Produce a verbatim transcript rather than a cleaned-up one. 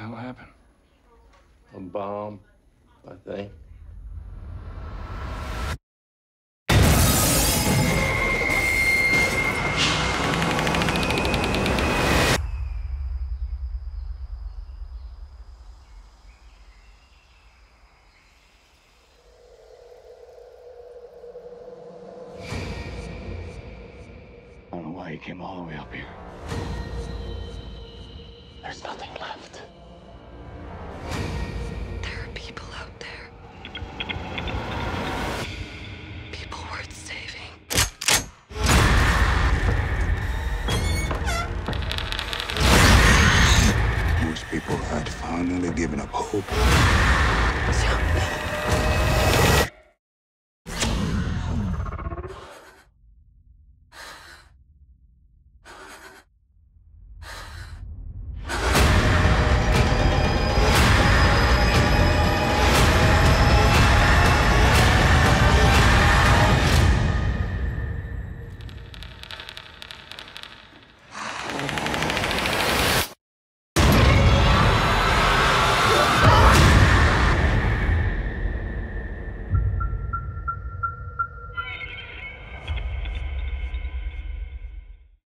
hell happened? A bomb, I think. I don't know why you came all the way up here. There's nothing left. There are people out there. People worth saving. Most people had finally given up hope.